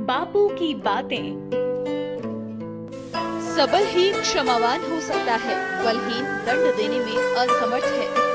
बापू की बातें। सबल ही क्षमावान हो सकता है, बलहीन दंड देने में असमर्थ है।